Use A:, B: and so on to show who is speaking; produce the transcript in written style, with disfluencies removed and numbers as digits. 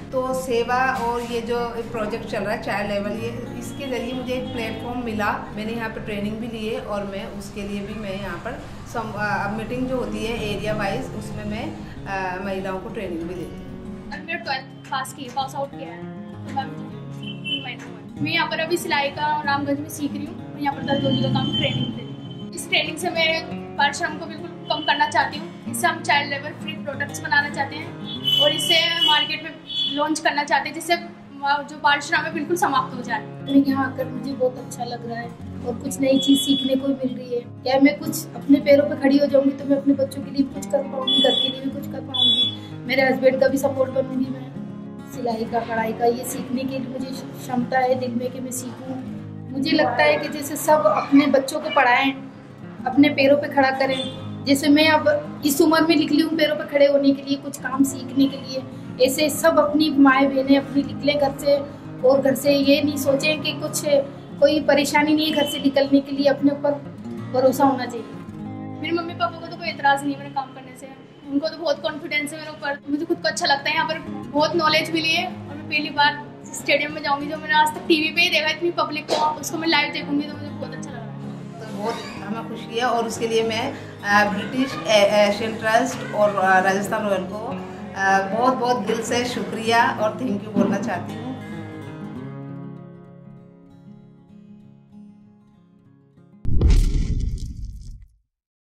A: तो सेवा और ये जो प्रोजेक्ट चल रहा है चाइल्ड लेवल, ये इसके ज़रिए मुझे एक प्लेटफॉर्म मिला। मैंने यहाँ पर ट्रेनिंग भी ली है और मैं उसके लिए भी मैं यहाँ पर मीटिंग जो होती है एरिया वाइज, उसमें मैं महिलाओं को ट्रेनिंग भी देती हूँ।
B: मैंने 12th पास आउट किया है, तो मैं यहाँ पर अभी सिलाई का रामगंज में सीख रही हूँ। यहाँ पर दर्जी का काम ट्रेनिंग दे रही हूँ। इस ट्रेनिंग से मैं बाल श्रम को बिल्कुल कम करना चाहती हूँ। इससे हम चाइल्ड लेबर फ्री प्रोडक्ट्स बनाना चाहते हैं और इससे मार्केट में लॉन्च करना चाहते हैं, जिससे जो बाल श्रम है बिल्कुल समाप्त हो जाए।
C: यहाँ आकर मुझे बहुत अच्छा लग रहा है और कुछ नई चीज़ सीखने को मिल रही है। क्या मैं कुछ अपने पैरों पे खड़ी हो जाऊंगी तो मैं अपने बच्चों के लिए कुछ कर पाऊंगी, घर के लिए भी कुछ कर पाऊंगी, मेरे हस्बैंड का भी सपोर्ट बनूंगी। मैं सिलाई का, कढ़ाई का ये सीखने की मुझे क्षमता है दिल में कि मैं सीखूं। मुझे लगता है कि जैसे सब अपने बच्चों को पढ़ाएं, अपने पैरों पे खड़ा करें। जैसे मैं अब इस उम्र में निकली हूँ पैरों पे खड़े होने के लिए, कुछ काम सीखने के लिए, ऐसे सब अपनी माएँ बहनें अपनी निकलें घर से और घर से ये नहीं सोचें कि कुछ कोई परेशानी नहीं है घर से निकलने के लिए, अपने ऊपर भरोसा होना चाहिए।
B: मेरे मम्मी पापा को तो कोई एतराज़ नहीं है मेरे काम करने से, उनको तो बहुत कॉन्फिडेंस है मेरे ऊपर। मुझे खुद को अच्छा लगता है, यहाँ पर बहुत नॉलेज मिली है और मैं पहली बार स्टेडियम में जाऊँगी। जो मैंने आज तक टीवी पे ही देखा इतनी पब्लिक को, उसको मैं लाइव देखूँगी तो मुझे बहुत अच्छा लग रहा है।
A: तो बहुत हमें खुशी है और उसके लिए मैं ब्रिटिश एशियन ट्रस्ट और राजस्थान रॉयल को बहुत बहुत दिल से शुक्रिया और थैंक यू बोलना चाहती हूँ।